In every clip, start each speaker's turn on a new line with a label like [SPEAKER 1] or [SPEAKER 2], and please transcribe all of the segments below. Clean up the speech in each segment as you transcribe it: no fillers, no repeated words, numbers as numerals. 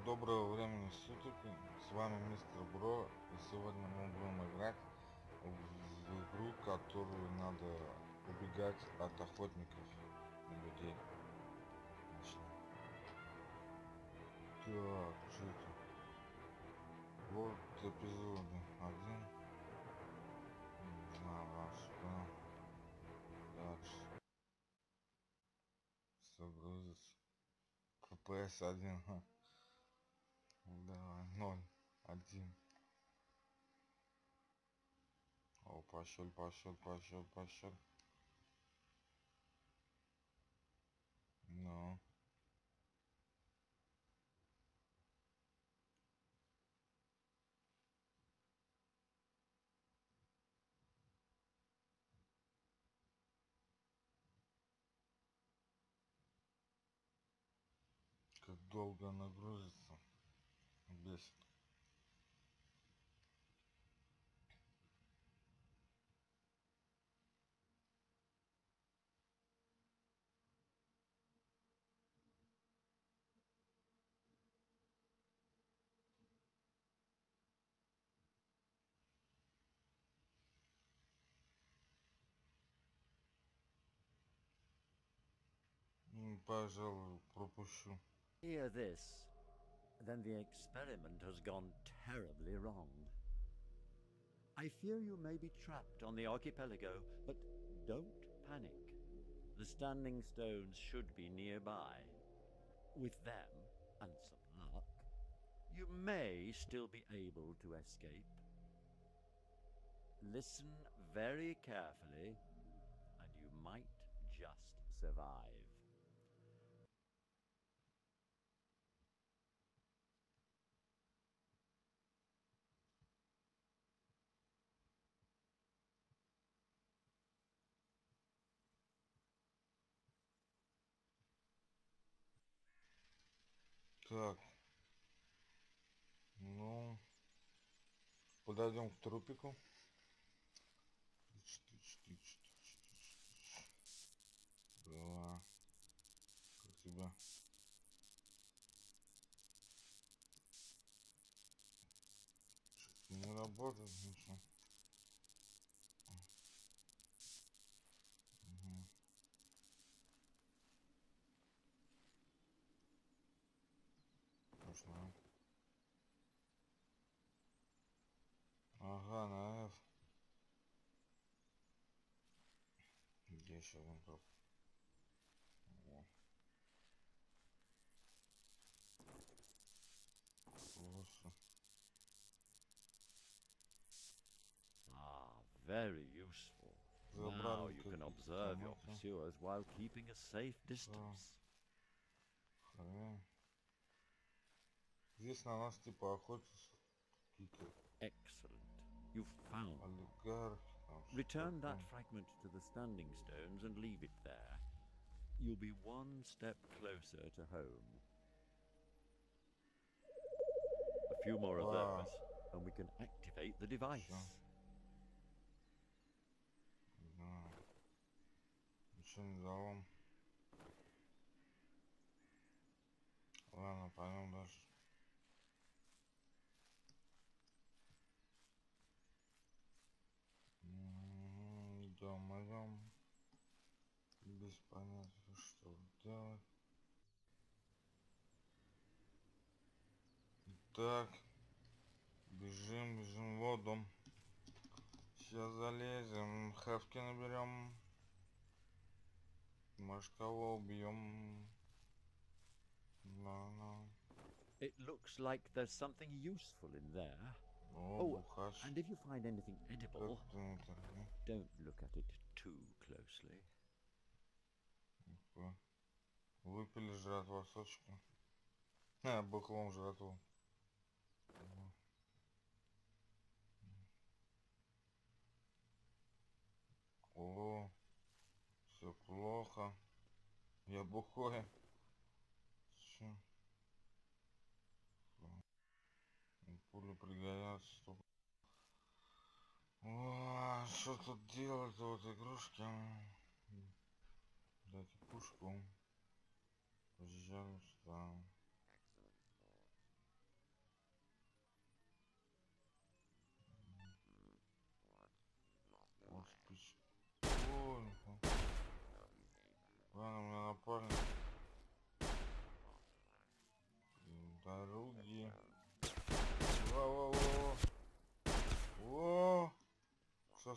[SPEAKER 1] Доброго времени суток, с вами мистер Бро, и сегодня мы будем играть в игру, которую надо убегать от охотников на людей. Начнем. Так, что это? Вот эпизод 1. Не знаю, что. Дальше. Все грузится. КПС 1. Давай, 0, 1. О, пошел. Ну. Как долго она грузится. Бесит. Пожалуй, пропущу.
[SPEAKER 2] Hear this, then the experiment has gone terribly wrong. I fear you may be trapped on the archipelago, but don't panic. The standing stones should be nearby. With them, and some luck, you may still be able to escape. Listen very carefully, and you might just survive.
[SPEAKER 1] Так. Ну. Подойдем к трупику. Да. Как тебя? Что-то не работает ничего. Угу. Пошла. Ага, на F. Где еще один труп? О. Лучше.
[SPEAKER 2] Ah, very useful. Now
[SPEAKER 1] Забрали
[SPEAKER 2] you can
[SPEAKER 1] какие-то
[SPEAKER 2] observe your
[SPEAKER 1] томаты.
[SPEAKER 2] pursuers while keeping a safe distance.
[SPEAKER 1] Хрен. Здесь на нас типа охотятся какие-то
[SPEAKER 2] Excellent. You've found them.
[SPEAKER 1] олигархи. Там
[SPEAKER 2] Return
[SPEAKER 1] что-то.
[SPEAKER 2] that fragment to the standing stones and leave it there. You'll be one step closer to home. A few more of
[SPEAKER 1] Вау.
[SPEAKER 2] those, and we can activate the device.
[SPEAKER 1] Чё? Да. Ничего не дало. Ладно, пойдем дальше. Идем. Без понятия, что делать. Так. Бежим в воду. Сейчас залезем. Хавки наберем. Может, кого убьем. Да.
[SPEAKER 2] It looks like there's something useful in there.
[SPEAKER 1] О,
[SPEAKER 2] Oh,
[SPEAKER 1] бухач.
[SPEAKER 2] and if you find anything
[SPEAKER 1] Как
[SPEAKER 2] edible,
[SPEAKER 1] ты это?
[SPEAKER 2] don't look at it too closely.
[SPEAKER 1] Выпили жратва сочка. Бухлом жратву. О, все плохо. Я бухой. Чё? Пули пригодятся. О, что тут делать вот игрушки? Дайте пушку. Пожалуйста.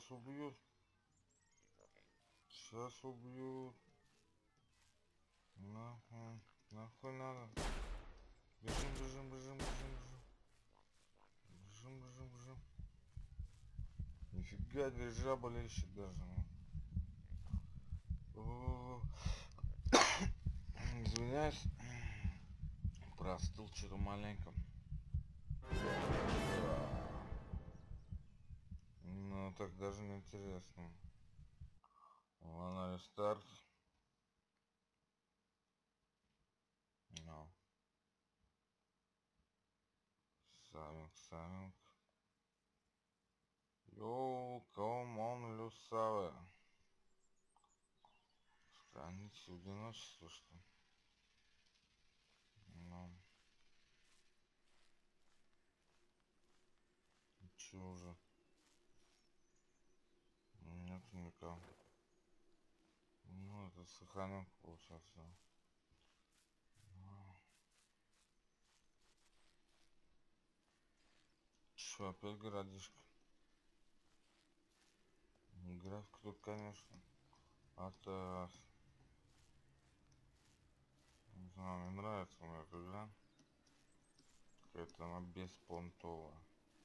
[SPEAKER 1] Сейчас убьют. Сейчас убьют. Нахуй. Нахуй надо. Бежим, бежим, бежим, бежим, бежим. Бежим, бежим, бежим. Нифига, держа болельщик даже. Извиняюсь. Простыл что-то маленько. Ну так даже не интересно. Ладно, рестарт. No. Саминг. Йоу, come on, Люсаве. Страница одиночества, что ли? Ну. Чё уже? Нет никого. Ну, это сохранёнка получается. Чё, опять городишко? График тут, конечно. Это... Не знаю, мне нравится мне эта игра. Какая-то она беспонтовая.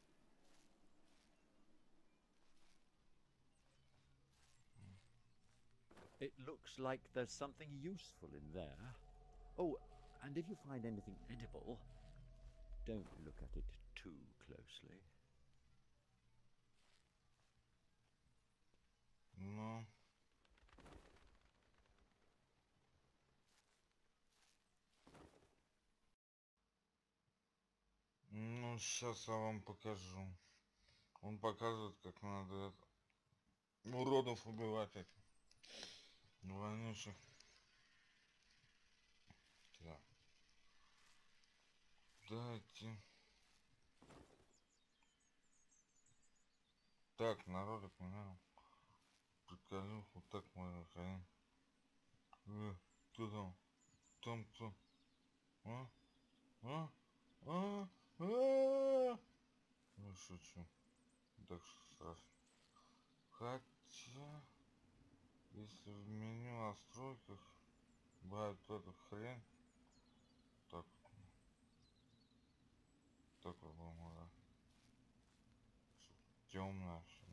[SPEAKER 2] It looks like there's something useful in there. Oh, and if you find anything edible, don't look at it too closely.
[SPEAKER 1] Ну... Ну, сейчас я вам покажу. Он показывает, как надо это... уродов убивать этих. Вонючих. Так. Дайте. Так, народик, наверное. Приколюх, вот так можно ходить. Кто там? Там кто? А? А? А? А? Ну, шучу. Так что страшно. Хотя, если в меню настройках бывает эта хрень, так, так вот, да. Темное все.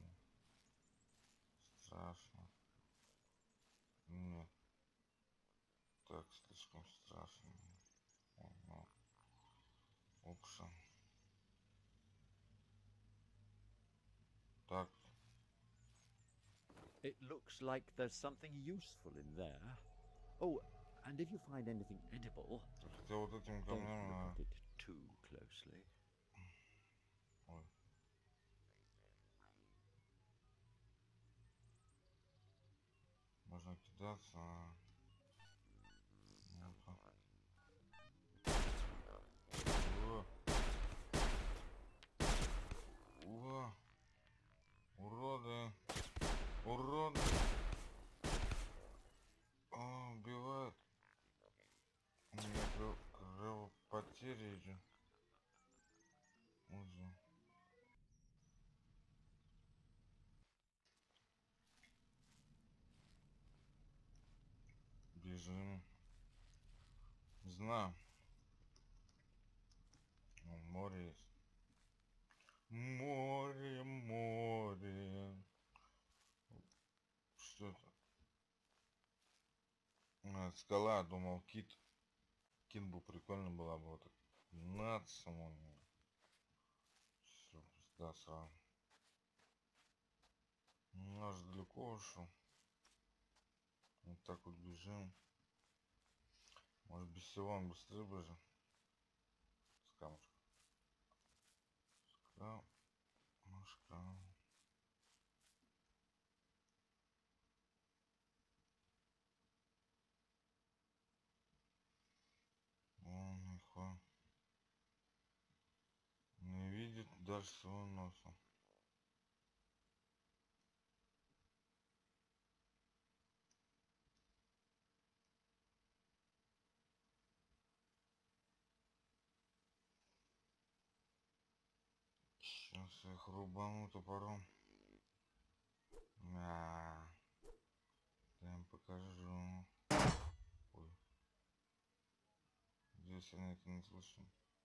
[SPEAKER 1] Страшно. Нет. Так, слишком страшно. О, опшен. Так.
[SPEAKER 2] It looks like there's something useful in there. Oh, and if you find anything edible,
[SPEAKER 1] Хотя вот этим
[SPEAKER 2] don't
[SPEAKER 1] камнями
[SPEAKER 2] look
[SPEAKER 1] надо.
[SPEAKER 2] at it too closely.
[SPEAKER 1] Ой. Можно кидаться. Ну-ка. О! О! Уроды! Уроды! О, убивают. У меня кровопотери идет. Уже. Бежим. Знаю. О, море есть. Море, море. Что это? А, скала, думал, кит. Кит бы прикольно была бы вот так. Над самому. Все, да, сразу. Ну, аж далеко ушел. Вот так вот бежим. Может без всего он быстрее бежит. С камушка. С камушка. Он нихуя не видит дальше своего носа. Сейчас я их рубану топором. Я им покажу. Ой. Здесь я это не слышу.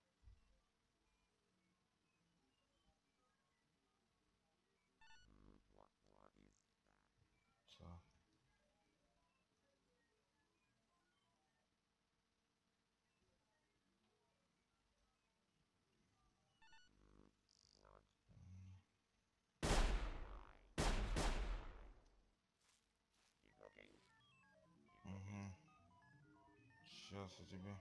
[SPEAKER 1] Всё. Угу. Сейчас я тебе.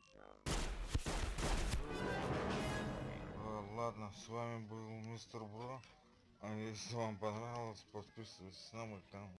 [SPEAKER 1] Ладно, с вами был мистер Бро. А если вам понравилось, подписывайтесь на мой канал.